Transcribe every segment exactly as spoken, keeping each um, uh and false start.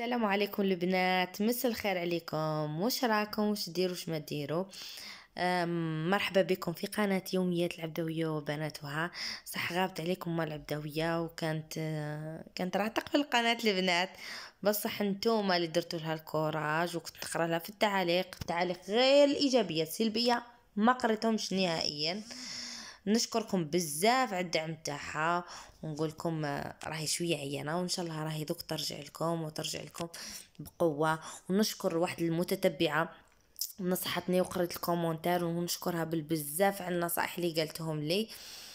السلام عليكم البنات، مسا الخير عليكم. وش راكم؟ وش ديروا؟ وش ما ديروا؟ أم، مرحبا بكم في قناة يوميات العبدوية وبناتها. صح غابت عليكم مال العبدوية وكانت آه، كانت راح تقفل القناة البنات، بصح انتوما اللي درتوا لها الكوراج. وكنت نقرا لها في التعاليق التعاليق غير الإيجابية، السلبية ما قريتهمش نهائيا. نشكركم بزاف على الدعم تاعها، ونقول لكم آه، راهي شويه عيانه وان شاء الله راهي دوك ترجع لكم وترجع لكم بقوه. ونشكر واحد المتتبعه نصحتني وقرأت الكومنتار، ونشكرها بالبزاف على النصائح اللي قالتهم لي.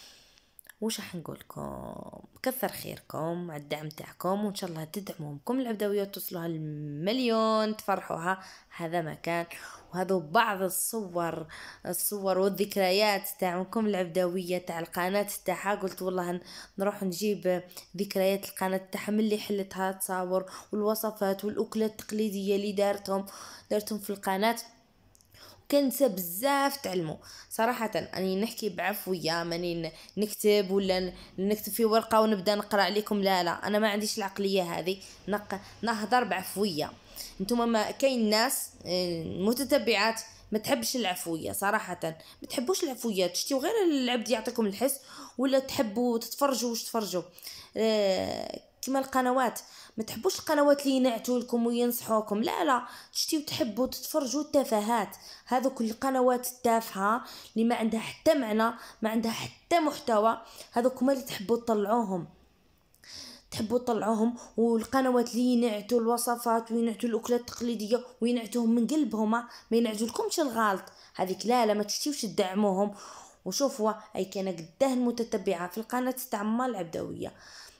وش راح نقولكم؟ كثر خيركم على الدعم تاعكم، وان شاء الله تدعموكم العبدويه توصلوها المليون تفرحوها. هذا مكان، وهذا بعض الصور الصور والذكريات تاعكم العبدويه تاع القناه تاعها. قلت والله نروح نجيب ذكريات القناه تاعها من اللي حلتها تصاور والوصفات والاكلات التقليديه اللي دارتهم دارتهم في القناه. كنسى بزاف تعلموا صراحة. أني نحكي بعفوية، ماني نكتب ولا ن- نكتب في ورقة ونبدأ نقرأ عليكم. لا لا، أنا ما عنديش العقلية هذه. نق... نهضر بعفوية. انتم ما كاين ناس آه، متتبعات ما تحبش العفوية صراحة، ما تحبوش العفوية، تشتيو غير العبد يعطيكم الحس، ولا تحبوا تتفرجوا وش تفرجوا. آه، كما القنوات، ما تحبوش القنوات اللي ينعتوا لكم وينصحوكم. لا لا، تشتيو تحبوا تتفرجوا التفاهات. هذوك القنوات التافهه اللي ما عندها حتى معنى، ما عندها حتى محتوى، هذوك هما اللي تحبوا تطلعوهم تحبوا تطلعوهم. والقنوات اللي ينعتوا الوصفات وينعتوا الاكلات التقليديه وينعتوهم من قلبهم، ما ينعتولكمش الغلط، هذيك لا لا، ما تشتيوش تدعموهم. وشوفوا اي كان قداه المتتبعه في القناه تاع مال العبدويه،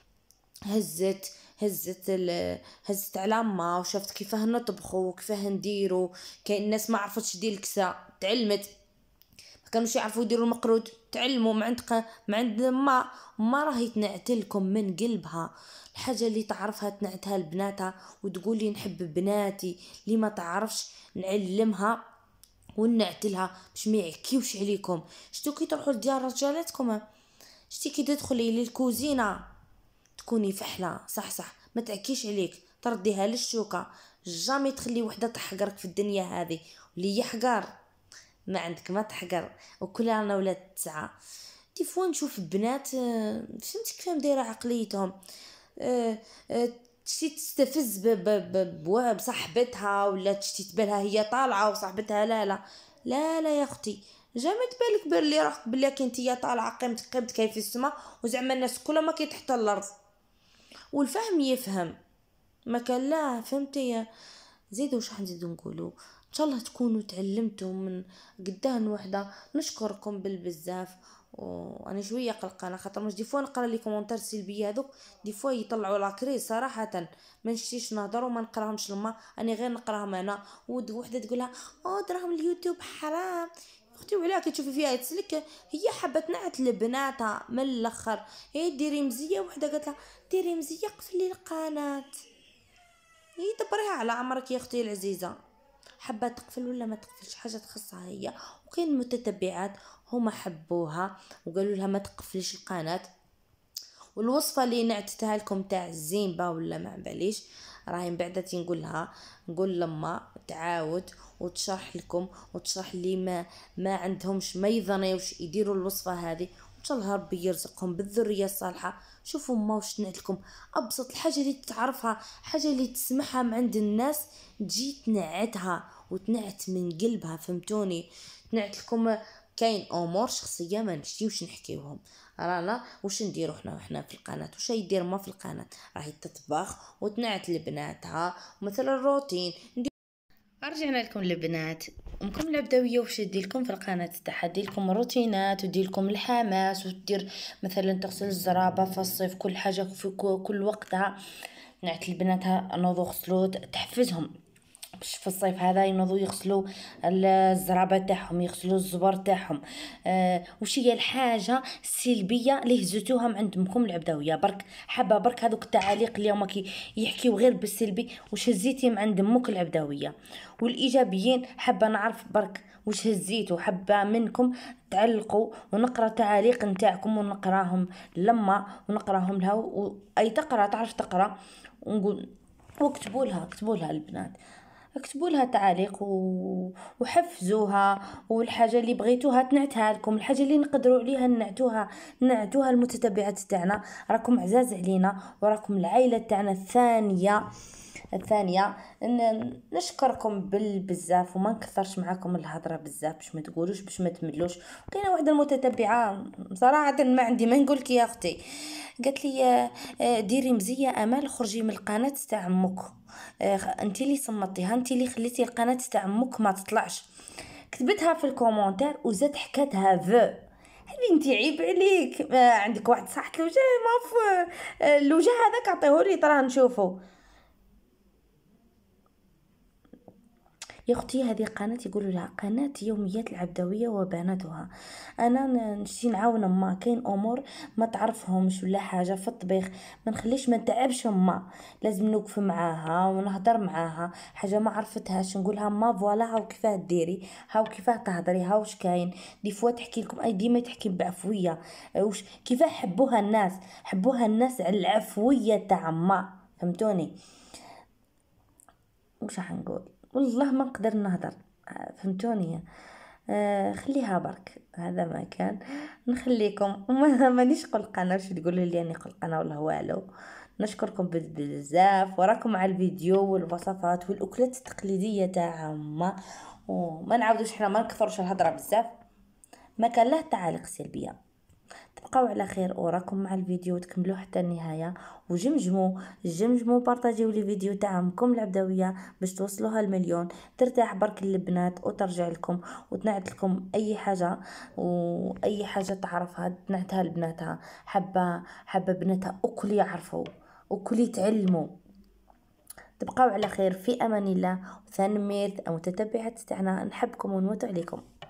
هزت هزت ال... هزت على ما وشفت كيفاه نطبخوا وكيفاه نديروا. كاين الناس ما عرفتش دير الكسا، تعلمت. ما كانوش يعرفوا يديروا المقرود، تعلموا. ما عند ق... ما عند ما ما راهي تنعتلكم من قلبها الحاجه اللي تعرفها تنعتها لبناتها، وتقولي نحب بناتي اللي ما تعرفش نعلمها ونعتلها باش ما يعكيوش عليكم. شتو كي تروحوا لديار رجالاتكم، شتي كي تدخلي للكوزينه تكوني فحله صح صح، ما تعكيش عليك، ترديها للشوكه. جامي تخلي وحده تحقرك في الدنيا هذه، واللي يحقر ما عندك ما تحقر. وكلنا ولاد تسعة. دي فوا نشوف بنات آه، فهمتي كيف دايره عقليتهم. آه، آه، تشتي تستفز ب- ب- ب- بوا- بصاحبتها، ولا تشتي تبالها هي طالعه وصاحبتها لا لا. لا لا يا اختي، جامي تبالك باللي روحك بلي كنتي طالعه قيمتك قيمتك كيف في السما، وزعما الناس كلها ما كي تحت الارض. والفهم يفهم، ما كان لا فهمتي. زيدوا وش حنزيدوا نقولوا؟ ان شاء الله تكونوا تعلمتوا من قدام وحده. نشكركم بالبزاف. وانا شويه قلقانه خاطر مش دي فوا نقرا لي كومونتير سلبيه هذوك، دي فوا يطلعوا لاكريس صراحه. ما نشتيش نهضر وما نقراهمش لما اني غير نقراهم انا. ود وحده تقولها او دراهم اليوتيوب حرام. اختي وعلاه كتشوفي فيها تسلك؟ هي حابه تنعت لبناتها من الاخر. هي ديري مزيه، وحده قالت لها ديري مزيه قفلي القناه. هي دبريها على عمرك يا اختي العزيزه، حابه تقفل ولا ما تقفلش حاجه تخصها هي. وكاين متتبعات هما حبوها وقالوا لها ما تقفليش القناه. والوصفه اللي نعتتها لكم تاع الزينبه ولا ما باليش، راهي من بعد نقول لها نقول لما تعاود وتشرح لكم وتشرح لي ما ما عندهمش ما يظنيوش يديروا الوصفه هذه. ان شاء الله ربي يرزقهم بالذريه الصالحه. شوفوا ما وش نعت لكم ابسط الحاجه اللي تعرفها، حاجه اللي تسمعها من عند الناس تجي تنعتها وتنعت من قلبها، فهمتوني؟ تنعت لكم. كاين امور شخصيه ما نشتيوش نحكيوهم. رانا وش نديرو حنا وحنا في القناه؟ وش يدير ما في القناه؟ راهي تطبخ وتنعت لبناتها مثلا الروتين. رجعنا لكم البنات، امكم العبدويه وش دير لكم في القناه تاعها؟ دير لكم روتينات ودير لكم الحماس، ودير مثلا تغسل الزرابه في الصيف، كل حاجه في كل وقتها. نعت لبناتها نوضوا غسلوا، تحفزهم باش في الصيف هذا ينوضوا يغسلوا الزرابه تاعهم، يغسلوا الزبر تاعهم. آه وش هي الحاجه السلبيه اللي هزتوها من عندكم العبدويه؟ برك حابه برك هذوك التعاليق اليوم كي يحكيو غير بالسلبي، وش هزيتي من عند امك العبدويه؟ والايجابيين حابه نعرف برك وش هزيتوا. حابه منكم تعلقوا ونقرا تعاليق نتاعكم ونقراهم لما ونقراهم لها، واي تقرا تعرف تقرا. ونقول واكتبوا لها اكتبوا لها البنات، اكتبوا لها تعاليق و... وحفزوها، والحاجه اللي بغيتوها تنعتها لكم، الحاجه اللي نقدروا عليها نعتوها نعتوها المتتبعات تاعنا. راكم عزاز علينا وراكم العائله تاعنا الثانيه الثانيه. ن- نشكركم بال- بزاف، وما نكثرش معاكم الهضره بزاف باش ما تقولوش باش ما تملوش. كاينه واحده المتتبعه صراحه ما عندي ما نقولك يا اختي، قالت لي آه، آه، ديري مزيه امال، خرجي من القناه تاع عمك، آه، انت اللي صمتيها، انت اللي خليتي القناه تاع عمك ما تطلعش. كتبتها في الكومونتير وزاد حكاتها فو. هذه انت عيب عليك، آه، عندك واحد صحة الوجه ما في، آه، الوجه هذاك عطيهولي تراه نشوفه. يا اختي هذه قناه يقولوا لها قناه يوميات العبدويه وبناتها. انا ن- نشتي نعاون ما كاين امور ما تعرفهمش ولا حاجه في الطبيخ، ما نخليش ما نتعبش ما، لازم نوقف معاها ونهضر معاها. حاجه ما عرفتهاش نقولها ما فوالا هاو كيفاه ديري، هاو كيفاه تهضري، هاو واش كاين. دي فوا تحكي لكم اي ديما تحكي بعفويه، واش كيفاه حبوها الناس، حبوها الناس على العفويه تاع ما، فهمتوني. وش راح نقول، والله ما نقدر نهضر، آه، فهمتوني. آه خليها برك، هذا ما كان. نخليكم ما مانيش قلقانه واش تقولوا لي اني قلقانه ولا والو. نشكركم بز- بزاف، وراكم على الفيديو والوصفات والاكلات التقليديه تاع ما، وما نعاودوش حنا ما نكثرش الهضره بزاف. ما كان له تعاليق سلبيه. تبقاو على خير، وراكم مع الفيديو تكملوا حتى النهايه، وجمجموا جمجموا بارطاجيو لي فيديو تاعكم العبدويه باش توصلوها المليون، ترتاح برك البنات وترجع لكم وتنعت لكم اي حاجه، واي حاجه تعرفها تنعتها لبناتها. حابه حابه بناتها وكل يعرفوا وكل يتعلموا. تبقاو على خير في امان الله. وثاني ميرت متتبعات تاعنا، نحبكم ونموت عليكم.